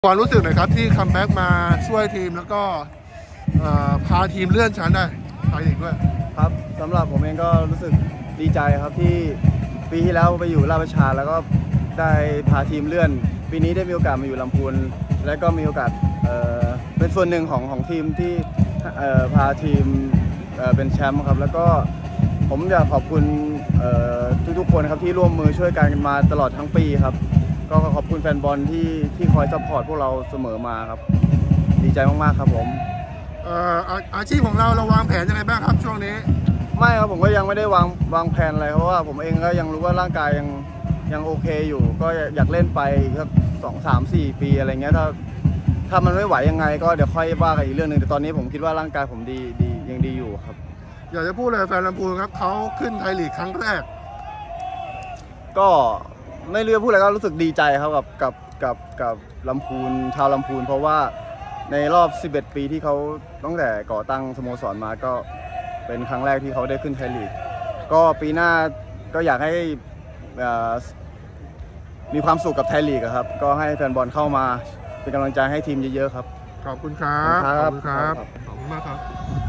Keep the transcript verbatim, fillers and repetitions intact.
ความรู้สึกหน่อยครับที่คัมแบ็กมาช่วยทีมแล้วก็พาทีมเลื่อนชั้นได้ไทยลีกด้วยครับสำหรับผมเองก็รู้สึกดีใจครับที่ปีที่แล้วไปอยู่ราชประชาแล้วก็ได้พาทีมเลื่อนปีนี้ได้มีโอกาสมาอยู่ลำพูนและก็มีโอกาสเเป็นส่วนหนึ่งของของทีมที่พาทีมเป็นแชมป์ครับแล้วก็ผมอยากขอบคุณทุกๆคนครับที่ร่วมมือช่วยกันมาตลอดทั้งปีครับก็ขอบคุณแฟนบอลที่ที่คอยซัพพอร์ตพวกเราเสมอมาครับดีใจมากๆครับผมอาชีพของเราเราวางแผนยังไงบ้างครับช่วงนี้ไม่ครับผมก็ยังไม่ได้วางวางแผนอะไรเพราะว่าผมเองก็ยังรู้ว่าร่างกายยังยังโอเคอยู่ก็อยากเล่นไปสักสองสามสี่ปีอะไรเงี้ยถ้าถ้ามันไม่ไหวยังไงก็เดี๋ยวค่อยว่ากันอีกเรื่องหนึ่งแต่ตอนนี้ผมคิดว่าร่างกายผมดีดียังดีอยู่ครับอยากจะพูดเลยแฟนลำพูนครับเขาขึ้นไทยลีกครั้งแรกก็ไม่รู้จะพูดอะไรก็รู้สึกดีใจครับกับกับกับกับลำพูนชาวลำพูนเพราะว่าในรอบสิบเอ็ดปีที่เขาตั้งแต่ก่อตั้งสโมสรมาก็เป็นครั้งแรกที่เขาได้ขึ้นไทยลีกก็ปีหน้าก็อยากให้มีความสุขกับไทยลีกครับก็ให้แฟนบอลเข้ามาเป็นกำลังใจให้ทีมเยอะๆครับขอบคุณครับขอบคุณครับขอบคุณมากครับ